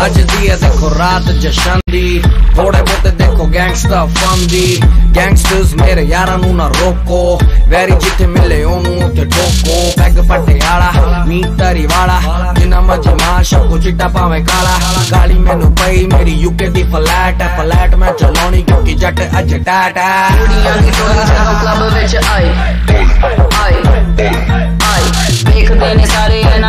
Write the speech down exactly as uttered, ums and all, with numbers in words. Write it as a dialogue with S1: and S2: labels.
S1: अज दी है देखो रात जशन दी, थोड़े बहुते देखो गैंगस्टर फन दी। गैंगस्टर्स मेरे यारां नू ना रोको, वैरी जिथे मिले ओनू उथे ठोको। पैग पटियाला मीट तरी वाला, जिन्ना मर्जी मार शक्को चिट्टा भावें काला। गाली मैनू पई मेरी यूके दी फ्लैट है, फ्लैट मैं चलाउणी क्योंकि जट अज टैट है।
S2: कुड़ियां दी टोली जदों क्लब विच आई आई आई, देखदे ने सारे